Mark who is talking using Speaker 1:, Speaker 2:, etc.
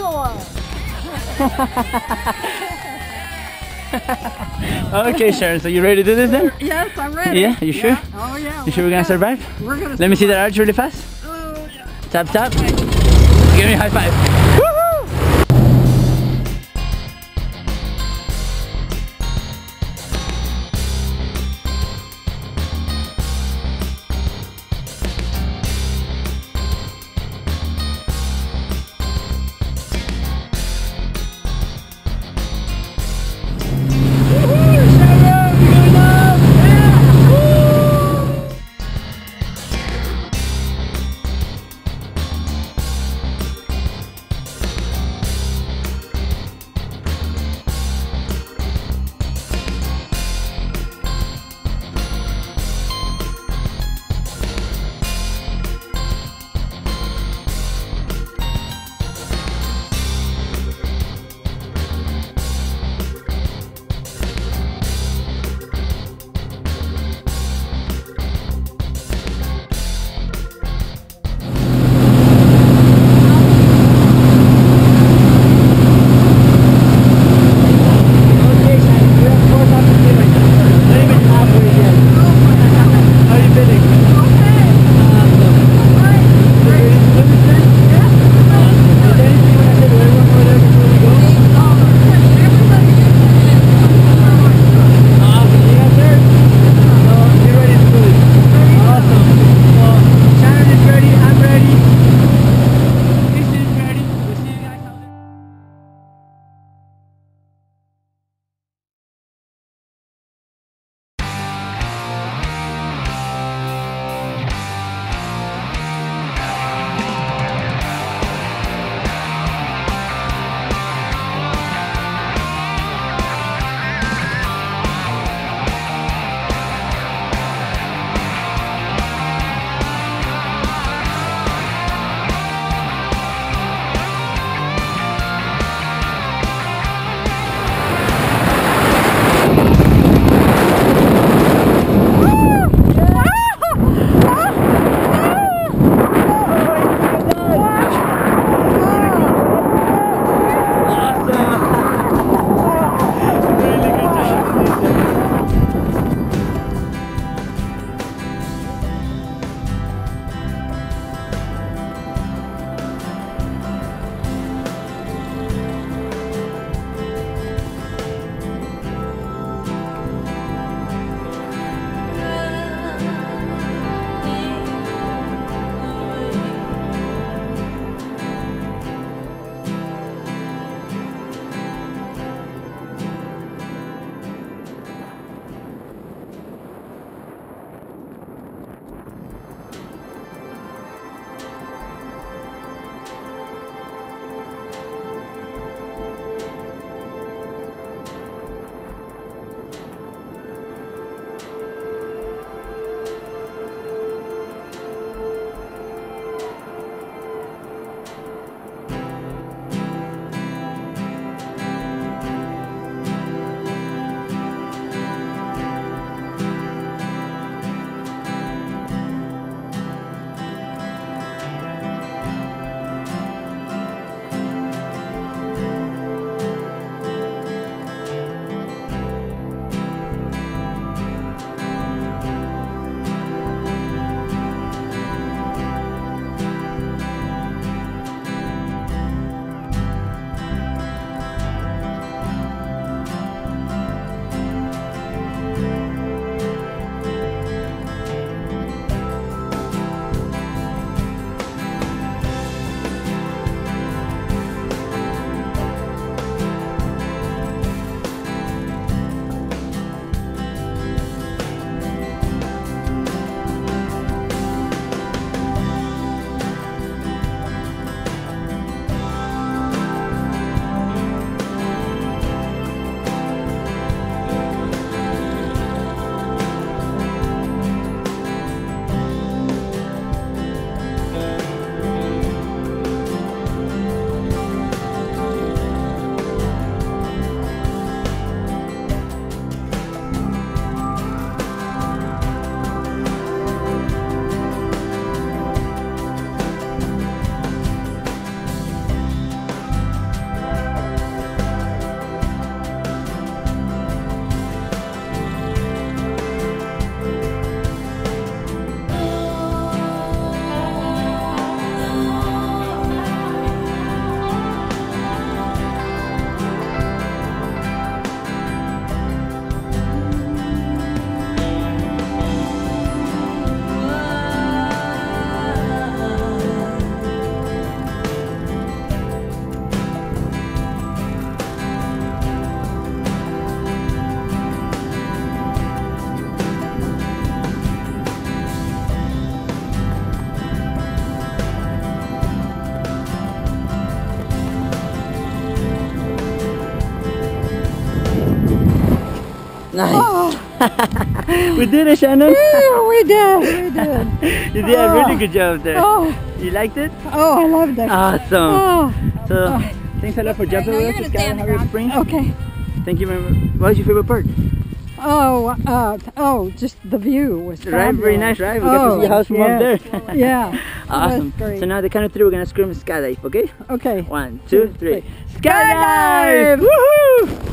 Speaker 1: Okay, Sharon, so you ready to do this then?
Speaker 2: Yes, I'm ready.
Speaker 1: Yeah, you sure?
Speaker 2: Yeah. Oh yeah.
Speaker 1: You sure we're gonna survive?
Speaker 2: We're gonna.
Speaker 1: Let me see that arch really fast.
Speaker 2: Oh, yeah.
Speaker 1: Tap, tap. Give me a high five. Woohoo! Nice.
Speaker 2: Oh.
Speaker 1: We did it, Shannon.
Speaker 2: Yeah, we did.
Speaker 1: You did a really good job there.
Speaker 2: Oh,
Speaker 1: You liked it?
Speaker 2: oh, I loved it.
Speaker 1: Awesome.
Speaker 2: Oh,
Speaker 1: So, thanks a lot for jumping with us to Skyline Harvey Springs.
Speaker 2: okay.
Speaker 1: Thank you very much. What was your favorite part?
Speaker 2: Oh, just the view was
Speaker 1: Right,
Speaker 2: fabulous.
Speaker 1: very nice, right? We got to see the house from up there.
Speaker 2: Yeah.
Speaker 1: Awesome.
Speaker 2: That's great.
Speaker 1: So now the count of three, we're gonna scream skydive, okay?
Speaker 2: Okay.
Speaker 1: 1, 2, 3.
Speaker 2: Skydive!
Speaker 1: Woohoo!